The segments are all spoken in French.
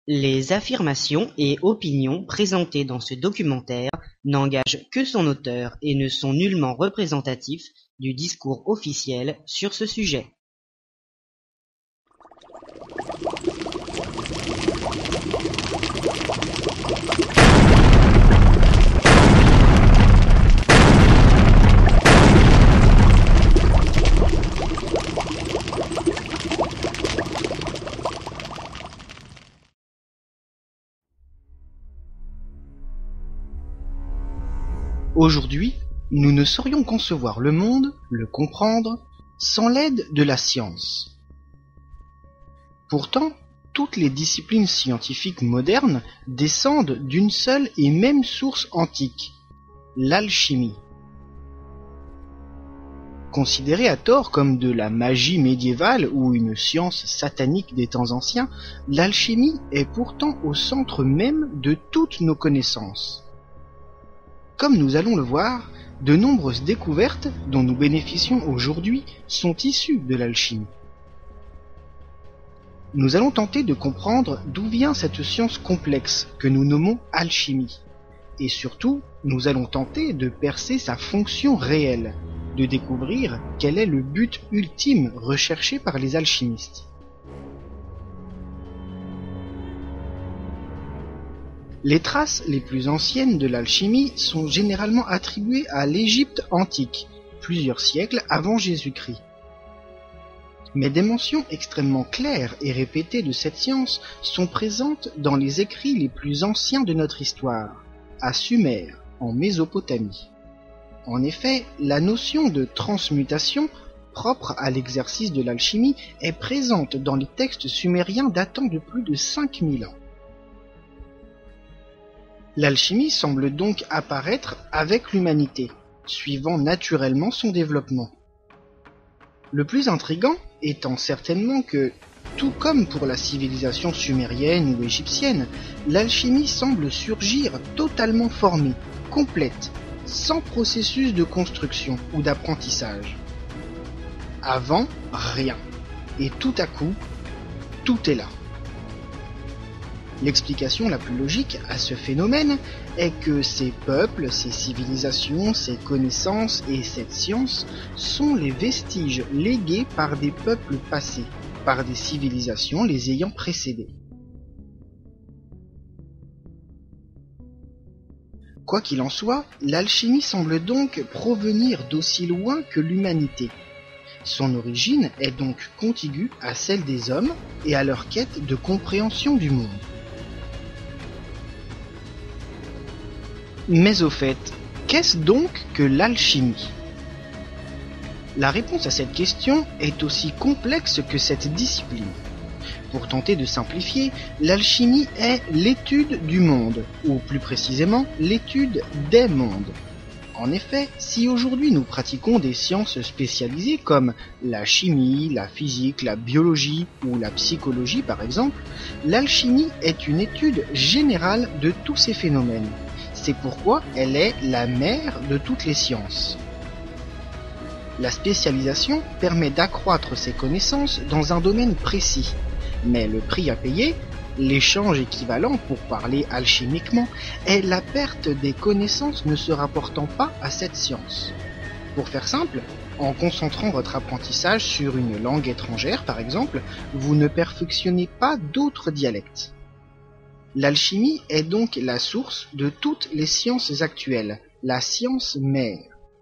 Les affirmations et opinions présentées dans ce documentaire n'engagent que son auteur et ne sont nullement représentatifs du discours officiel sur ce sujet. Aujourd'hui, nous ne saurions concevoir le monde, le comprendre, sans l'aide de la science. Pourtant, toutes les disciplines scientifiques modernes descendent d'une seule et même source antique, l'alchimie. Considérée à tort comme de la magie médiévale ou une science satanique des temps anciens, l'alchimie est pourtant au centre même de toutes nos connaissances. Comme nous allons le voir, de nombreuses découvertes dont nous bénéficions aujourd'hui sont issues de l'alchimie. Nous allons tenter de comprendre d'où vient cette science complexe que nous nommons alchimie. Et surtout, nous allons tenter de percer sa fonction réelle, de découvrir quel est le but ultime recherché par les alchimistes. Les traces les plus anciennes de l'alchimie sont généralement attribuées à l'Égypte antique, plusieurs siècles avant Jésus-Christ. Mais des mentions extrêmement claires et répétées de cette science sont présentes dans les écrits les plus anciens de notre histoire, à Sumer, en Mésopotamie. En effet, la notion de transmutation, propre à l'exercice de l'alchimie, est présente dans les textes sumériens datant de plus de 5000 ans. L'alchimie semble donc apparaître avec l'humanité, suivant naturellement son développement. Le plus intrigant étant certainement que, tout comme pour la civilisation sumérienne ou égyptienne, l'alchimie semble surgir totalement formée, complète, sans processus de construction ou d'apprentissage. Avant, rien. Et tout à coup, tout est là. L'explication la plus logique à ce phénomène est que ces peuples, ces civilisations, ces connaissances et cette science sont les vestiges légués par des peuples passés, par des civilisations les ayant précédés. Quoi qu'il en soit, l'alchimie semble donc provenir d'aussi loin que l'humanité. Son origine est donc contiguë à celle des hommes et à leur quête de compréhension du monde. Mais au fait, qu'est-ce donc que l'alchimie ? La réponse à cette question est aussi complexe que cette discipline. Pour tenter de simplifier, l'alchimie est l'étude du monde, ou plus précisément l'étude des mondes. En effet, si aujourd'hui nous pratiquons des sciences spécialisées comme la chimie, la physique, la biologie ou la psychologie par exemple, l'alchimie est une étude générale de tous ces phénomènes. C'est pourquoi elle est la mère de toutes les sciences. La spécialisation permet d'accroître ses connaissances dans un domaine précis, mais le prix à payer, l'échange équivalent pour parler alchimiquement, est la perte des connaissances ne se rapportant pas à cette science. Pour faire simple, en concentrant votre apprentissage sur une langue étrangère par exemple, vous ne perfectionnez pas d'autres dialectes. L'alchimie est donc la source de toutes les sciences actuelles, la science mère.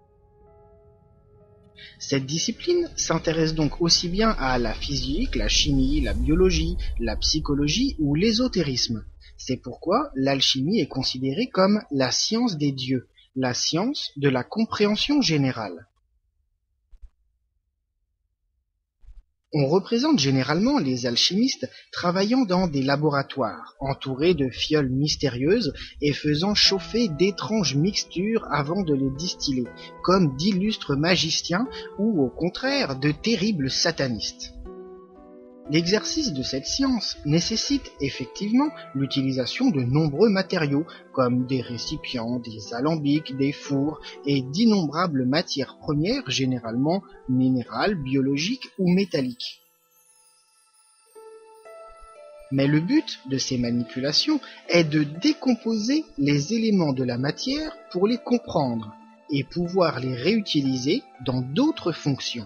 Cette discipline s'intéresse donc aussi bien à la physique, la chimie, la biologie, la psychologie ou l'ésotérisme. C'est pourquoi l'alchimie est considérée comme la science des dieux, la science de la compréhension générale. On représente généralement les alchimistes travaillant dans des laboratoires, entourés de fioles mystérieuses et faisant chauffer d'étranges mixtures avant de les distiller, comme d'illustres magiciens ou au contraire de terribles satanistes. L'exercice de cette science nécessite effectivement l'utilisation de nombreux matériaux, comme des récipients, des alambics, des fours et d'innombrables matières premières, généralement minérales, biologiques ou métalliques. Mais le but de ces manipulations est de décomposer les éléments de la matière pour les comprendre et pouvoir les réutiliser dans d'autres fonctions.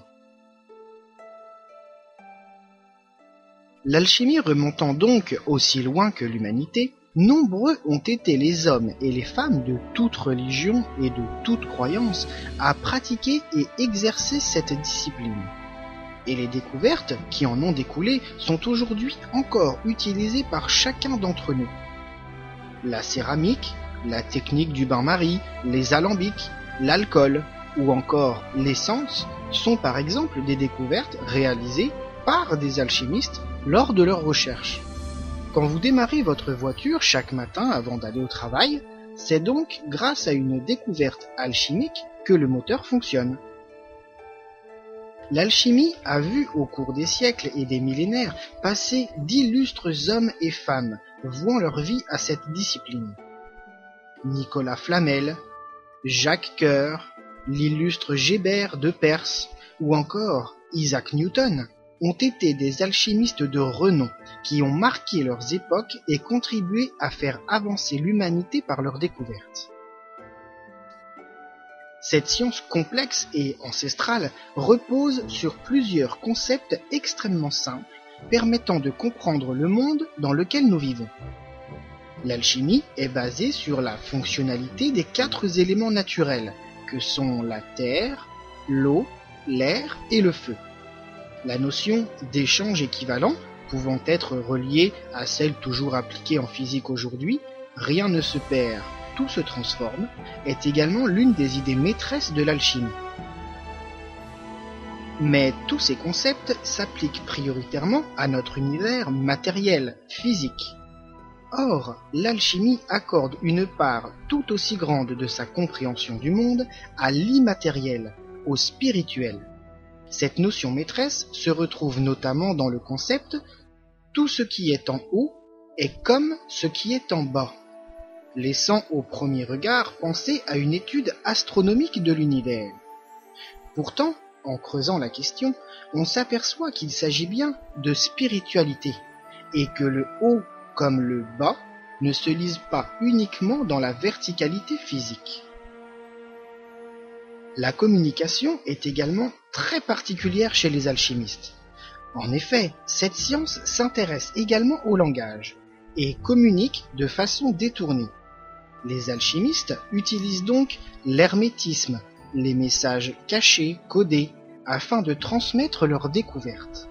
L'alchimie remontant donc aussi loin que l'humanité, nombreux ont été les hommes et les femmes de toute religion et de toute croyance à pratiquer et exercer cette discipline. Et les découvertes qui en ont découlé sont aujourd'hui encore utilisées par chacun d'entre nous. La céramique, la technique du bain-marie, les alambics, l'alcool ou encore l'essence sont par exemple des découvertes réalisées par des alchimistes lors de leurs recherches. Quand vous démarrez votre voiture chaque matin avant d'aller au travail, c'est donc grâce à une découverte alchimique que le moteur fonctionne. L'alchimie a vu au cours des siècles et des millénaires passer d'illustres hommes et femmes vouant leur vie à cette discipline. Nicolas Flamel, Jacques Coeur, l'illustre Gébert de Perse ou encore Isaac Newton ont été des alchimistes de renom qui ont marqué leurs époques et contribué à faire avancer l'humanité par leurs découvertes. Cette science complexe et ancestrale repose sur plusieurs concepts extrêmement simples permettant de comprendre le monde dans lequel nous vivons. L'alchimie est basée sur la fonctionnalité des 4 éléments naturels que sont la terre, l'eau, l'air et le feu. La notion d'échange équivalent, pouvant être reliée à celle toujours appliquée en physique aujourd'hui, rien ne se perd, tout se transforme, est également l'une des idées maîtresses de l'alchimie. Mais tous ces concepts s'appliquent prioritairement à notre univers matériel, physique. Or, l'alchimie accorde une part tout aussi grande de sa compréhension du monde à l'immatériel, au spirituel. Cette notion maîtresse se retrouve notamment dans le concept « tout ce qui est en haut est comme ce qui est en bas », laissant au premier regard penser à une étude astronomique de l'univers. Pourtant, en creusant la question, on s'aperçoit qu'il s'agit bien de spiritualité, et que le haut comme le bas ne se lisent pas uniquement dans la verticalité physique. La communication est également très particulière chez les alchimistes. En effet, cette science s'intéresse également au langage et communique de façon détournée. Les alchimistes utilisent donc l'hermétisme, les messages cachés, codés, afin de transmettre leurs découvertes.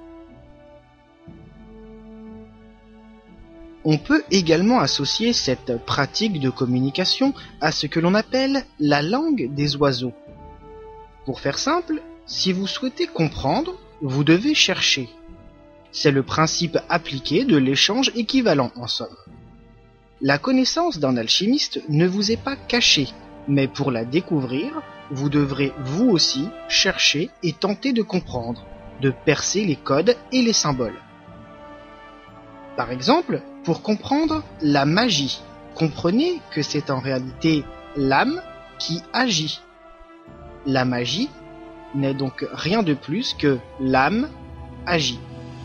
On peut également associer cette pratique de communication à ce que l'on appelle la langue des oiseaux. Pour faire simple, si vous souhaitez comprendre, vous devez chercher. C'est le principe appliqué de l'échange équivalent en somme. La connaissance d'un alchimiste ne vous est pas cachée, mais pour la découvrir, vous devrez vous aussi chercher et tenter de comprendre, de percer les codes et les symboles. Par exemple, pour comprendre la magie, comprenez que c'est en réalité l'âme qui agit. La magie n'est donc rien de plus que l'âme agit.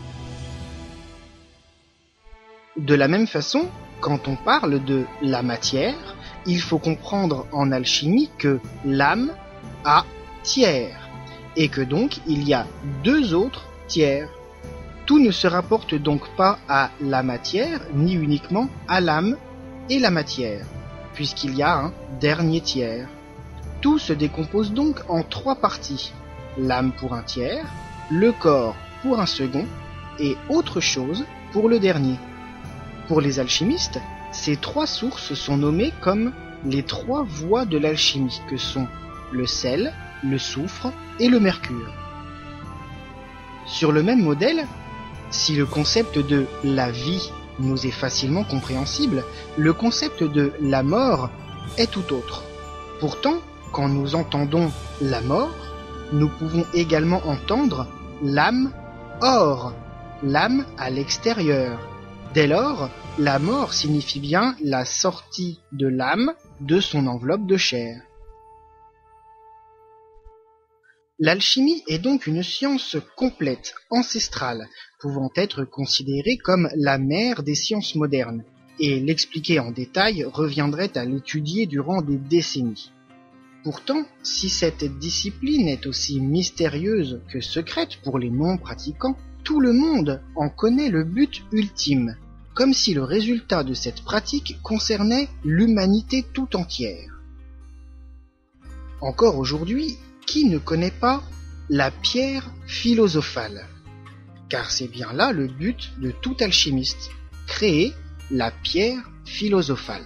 De la même façon, quand on parle de la matière, il faut comprendre en alchimie que l'âme a tiers, et que donc il y a 2 autres tiers. Tout ne se rapporte donc pas à la matière, ni uniquement à l'âme et la matière, puisqu'il y a un dernier tiers. Tout se décompose donc en 3 parties, l'âme pour un tiers, le corps pour un second, et autre chose pour le dernier. Pour les alchimistes, ces 3 sources sont nommées comme les 3 voies de l'alchimie, que sont le sel, le soufre et le mercure. Sur le même modèle, si le concept de la vie nous est facilement compréhensible, le concept de la mort est tout autre. Pourtant, quand nous entendons la mort, nous pouvons également entendre l'âme hors, l'âme à l'extérieur. Dès lors, la mort signifie bien la sortie de l'âme de son enveloppe de chair. L'alchimie est donc une science complète, ancestrale, pouvant être considérée comme la mère des sciences modernes, et l'expliquer en détail reviendrait à l'étudier durant des décennies. Pourtant, si cette discipline est aussi mystérieuse que secrète pour les non-pratiquants, tout le monde en connaît le but ultime, comme si le résultat de cette pratique concernait l'humanité tout entière. Encore aujourd'hui, qui ne connaît pas la pierre philosophale? Car c'est bien là le but de tout alchimiste, créer la pierre philosophale.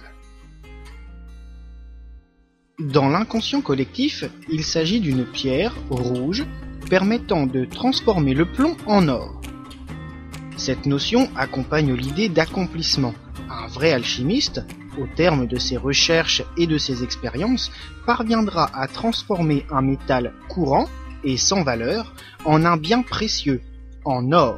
Dans l'inconscient collectif, il s'agit d'une pierre rouge permettant de transformer le plomb en or. Cette notion accompagne l'idée d'accomplissement. Un vrai alchimiste, au terme de ses recherches et de ses expériences, parviendra à transformer un métal courant et sans valeur en un bien précieux, en or.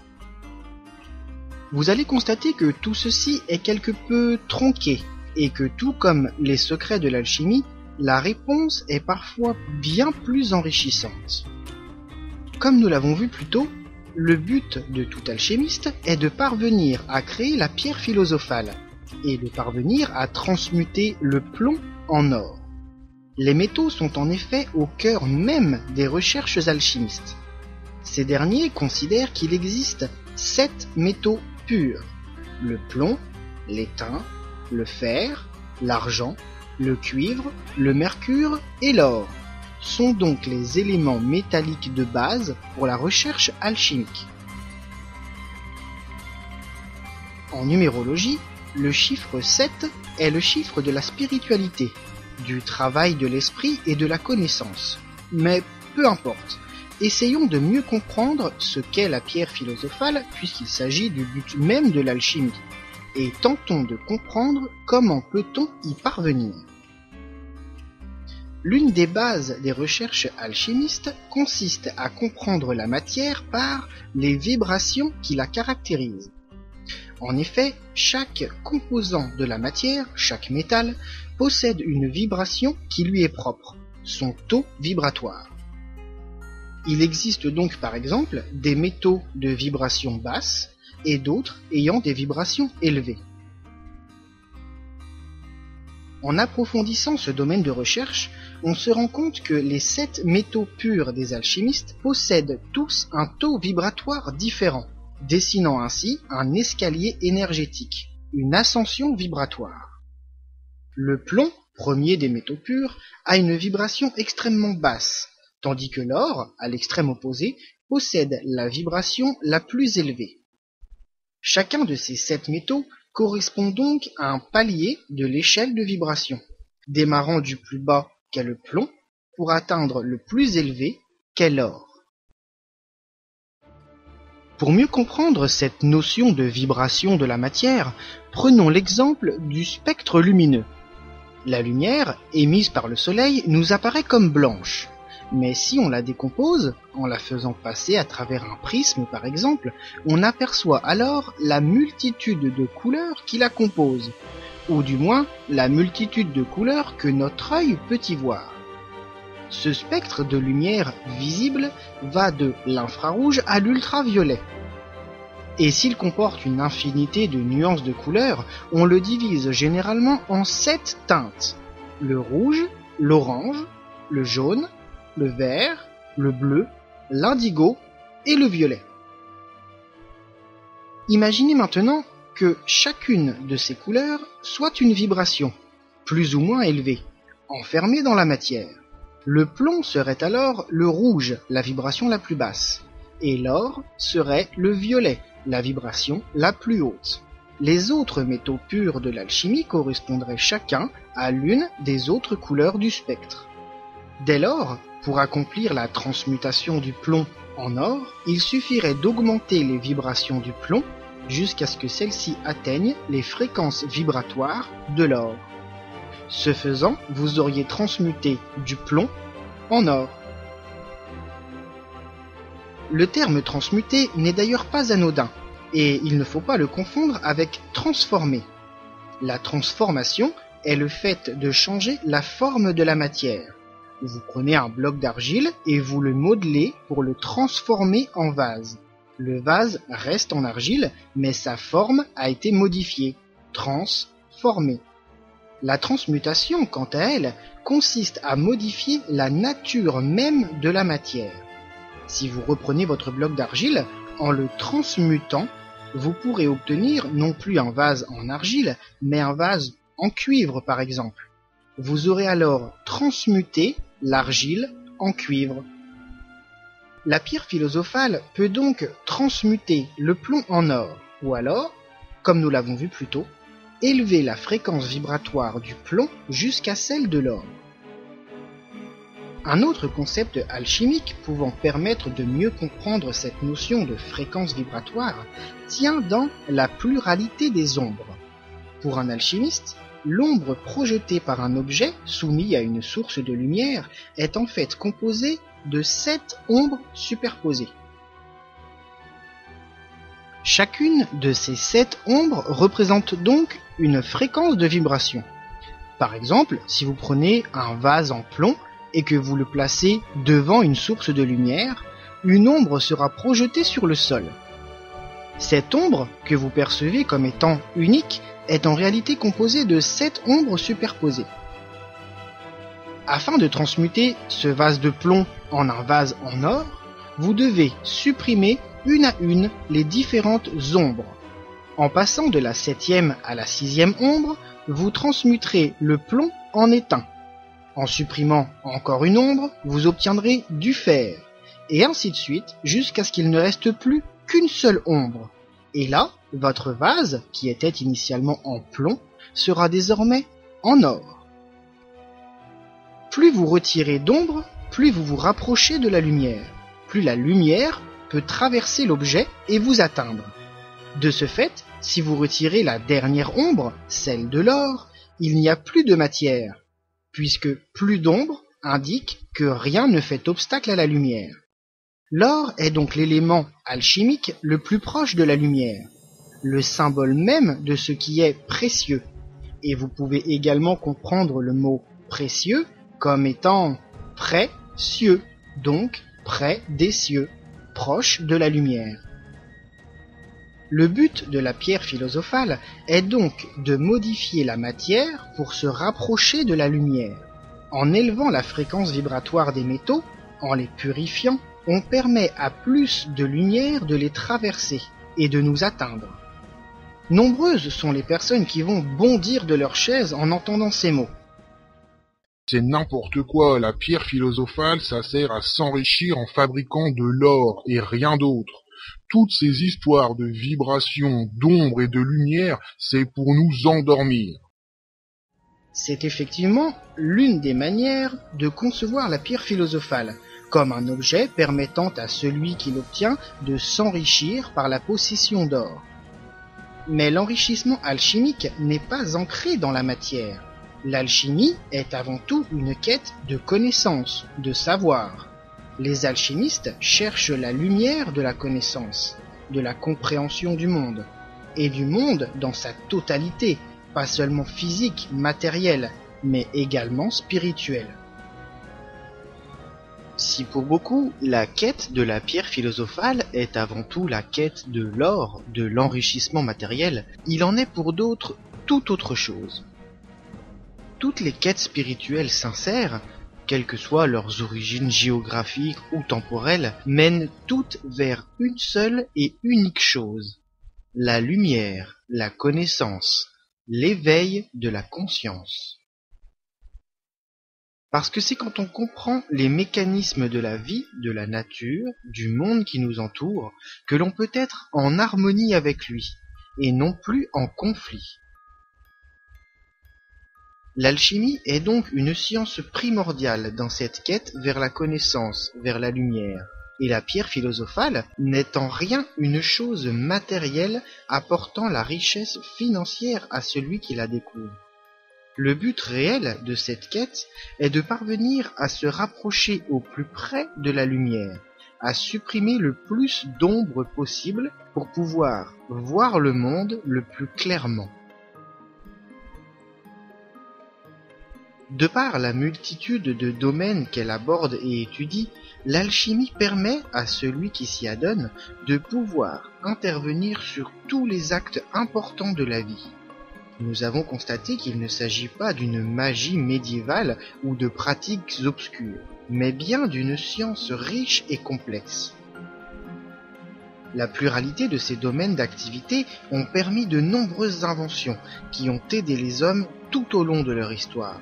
Vous allez constater que tout ceci est quelque peu tronqué, et que tout comme les secrets de l'alchimie, la réponse est parfois bien plus enrichissante. Comme nous l'avons vu plus tôt, le but de tout alchimiste est de parvenir à créer la pierre philosophale, et de parvenir à transmuter le plomb en or. Les métaux sont en effet au cœur même des recherches alchimistes. Ces derniers considèrent qu'il existe 7 métaux purs: le plomb, l'étain, le fer, l'argent, le cuivre, le mercure et l'or sont donc les éléments métalliques de base pour la recherche alchimique. En numérologie, le chiffre 7 est le chiffre de la spiritualité, du travail de l'esprit et de la connaissance. Mais peu importe, essayons de mieux comprendre ce qu'est la pierre philosophale puisqu'il s'agit du but même de l'alchimie. Et tentons de comprendre comment peut-on y parvenir. L'une des bases des recherches alchimistes consiste à comprendre la matière par les vibrations qui la caractérisent. En effet, chaque composant de la matière, chaque métal, possède une vibration qui lui est propre, son taux vibratoire. Il existe donc par exemple des métaux de vibration basse, et d'autres ayant des vibrations élevées. En approfondissant ce domaine de recherche, on se rend compte que les 7 métaux purs des alchimistes possèdent tous un taux vibratoire différent, dessinant ainsi un escalier énergétique, une ascension vibratoire. Le plomb, premier des métaux purs, a une vibration extrêmement basse, tandis que l'or, à l'extrême opposé, possède la vibration la plus élevée. Chacun de ces 7 métaux correspond donc à un palier de l'échelle de vibration, démarrant du plus bas qu'est le plomb pour atteindre le plus élevé qu'est l'or. Pour mieux comprendre cette notion de vibration de la matière, prenons l'exemple du spectre lumineux. La lumière émise par le soleil nous apparaît comme blanche. Mais si on la décompose, en la faisant passer à travers un prisme par exemple, on aperçoit alors la multitude de couleurs qui la composent, ou du moins la multitude de couleurs que notre œil peut y voir. Ce spectre de lumière visible va de l'infrarouge à l'ultraviolet. Et s'il comporte une infinité de nuances de couleurs, on le divise généralement en 7 teintes: le rouge, l'orange, le jaune, le vert, le bleu, l'indigo et le violet. Imaginez maintenant que chacune de ces couleurs soit une vibration, plus ou moins élevée, enfermée dans la matière. Le plomb serait alors le rouge, la vibration la plus basse, et l'or serait le violet, la vibration la plus haute. Les autres métaux purs de l'alchimie correspondraient chacun à l'une des autres couleurs du spectre. Dès lors, pour accomplir la transmutation du plomb en or, il suffirait d'augmenter les vibrations du plomb jusqu'à ce que celles-ci atteignent les fréquences vibratoires de l'or. Ce faisant, vous auriez transmuté du plomb en or. Le terme transmuter n'est d'ailleurs pas anodin, et il ne faut pas le confondre avec transformer. La transformation est le fait de changer la forme de la matière. Vous prenez un bloc d'argile et vous le modelez pour le transformer en vase. Le vase reste en argile, mais sa forme a été modifiée, transformée. La transmutation, quant à elle, consiste à modifier la nature même de la matière. Si vous reprenez votre bloc d'argile, en le transmutant, vous pourrez obtenir non plus un vase en argile, mais un vase en cuivre par exemple. Vous aurez alors transmuté l'argile en cuivre. La pierre philosophale peut donc transmuter le plomb en or, ou alors, comme nous l'avons vu plus tôt, élever la fréquence vibratoire du plomb jusqu'à celle de l'or. Un autre concept alchimique pouvant permettre de mieux comprendre cette notion de fréquence vibratoire tient dans la pluralité des ombres. Pour un alchimiste, l'ombre projetée par un objet soumis à une source de lumière est en fait composée de 7 ombres superposées. Chacune de ces 7 ombres représente donc une fréquence de vibration. Par exemple, si vous prenez un vase en plomb et que vous le placez devant une source de lumière, une ombre sera projetée sur le sol. Cette ombre, que vous percevez comme étant unique, est en réalité composée de 7 ombres superposées. Afin de transmuter ce vase de plomb en un vase en or, vous devez supprimer une à une les différentes ombres. En passant de la 7e à la 6e ombre, vous transmuterez le plomb en étain. En supprimant encore une ombre, vous obtiendrez du fer, et ainsi de suite jusqu'à ce qu'il ne reste plus qu'une seule ombre. Et là, votre vase, qui était initialement en plomb, sera désormais en or. Plus vous retirez d'ombre, plus vous vous rapprochez de la lumière. Plus la lumière peut traverser l'objet et vous atteindre. De ce fait, si vous retirez la dernière ombre, celle de l'or, il n'y a plus de matière, puisque plus d'ombre indique que rien ne fait obstacle à la lumière. L'or est donc l'élément alchimique le plus proche de la lumière, le symbole même de ce qui est précieux, et vous pouvez également comprendre le mot précieux comme étant près-cieux, donc près des cieux, proche de la lumière. Le but de la pierre philosophale est donc de modifier la matière pour se rapprocher de la lumière. En élevant la fréquence vibratoire des métaux, en les purifiant, on permet à plus de lumière de les traverser et de nous atteindre. Nombreuses sont les personnes qui vont bondir de leur chaise en entendant ces mots. C'est n'importe quoi, la pierre philosophale, ça sert à s'enrichir en fabriquant de l'or et rien d'autre. Toutes ces histoires de vibrations, d'ombre et de lumière, c'est pour nous endormir. C'est effectivement l'une des manières de concevoir la pierre philosophale, comme un objet permettant à celui qui l'obtient de s'enrichir par la possession d'or. Mais l'enrichissement alchimique n'est pas ancré dans la matière. L'alchimie est avant tout une quête de connaissance, de savoir. Les alchimistes cherchent la lumière de la connaissance, de la compréhension du monde, et du monde dans sa totalité, pas seulement physique, matérielle, mais également spirituelle. Si pour beaucoup, la quête de la pierre philosophale est avant tout la quête de l'or, de l'enrichissement matériel, il en est pour d'autres tout autre chose. Toutes les quêtes spirituelles sincères, quelles que soient leurs origines géographiques ou temporelles, mènent toutes vers une seule et unique chose: la lumière, la connaissance, l'éveil de la conscience. Parce que c'est quand on comprend les mécanismes de la vie, de la nature, du monde qui nous entoure, que l'on peut être en harmonie avec lui, et non plus en conflit. L'alchimie est donc une science primordiale dans cette quête vers la connaissance, vers la lumière, et la pierre philosophale n'est en rien une chose matérielle apportant la richesse financière à celui qui la découvre. Le but réel de cette quête est de parvenir à se rapprocher au plus près de la lumière, à supprimer le plus d'ombre possible pour pouvoir voir le monde le plus clairement. De par la multitude de domaines qu'elle aborde et étudie, l'alchimie permet à celui qui s'y adonne de pouvoir intervenir sur tous les actes importants de la vie. Nous avons constaté qu'il ne s'agit pas d'une magie médiévale ou de pratiques obscures, mais bien d'une science riche et complexe. La pluralité de ces domaines d'activité ont permis de nombreuses inventions qui ont aidé les hommes tout au long de leur histoire.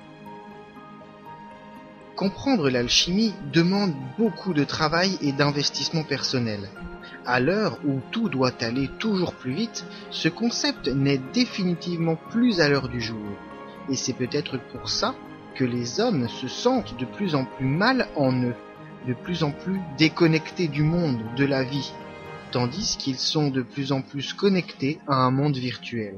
Comprendre l'alchimie demande beaucoup de travail et d'investissement personnel. À l'heure où tout doit aller toujours plus vite, ce concept n'est définitivement plus à l'heure du jour. Et c'est peut-être pour ça que les hommes se sentent de plus en plus mal en eux, de plus en plus déconnectés du monde, de la vie, tandis qu'ils sont de plus en plus connectés à un monde virtuel.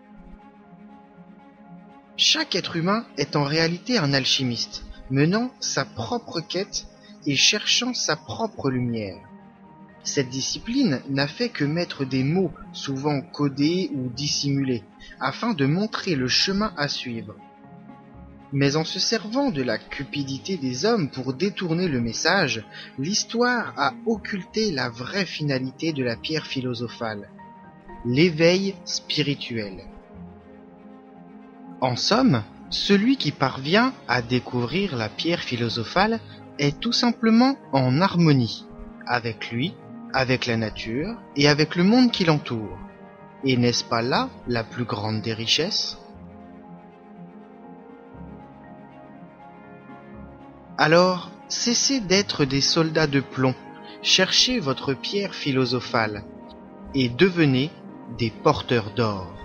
Chaque être humain est en réalité un alchimiste, menant sa propre quête et cherchant sa propre lumière. Cette discipline n'a fait que mettre des mots, souvent codés ou dissimulés, afin de montrer le chemin à suivre. Mais en se servant de la cupidité des hommes pour détourner le message, l'histoire a occulté la vraie finalité de la pierre philosophale, l'éveil spirituel. En somme, celui qui parvient à découvrir la pierre philosophale est tout simplement en harmonie avec lui, avec la nature et avec le monde qui l'entoure. Et n'est-ce pas là la plus grande des richesses ? Alors, cessez d'être des soldats de plomb, cherchez votre pierre philosophale et devenez des porteurs d'or.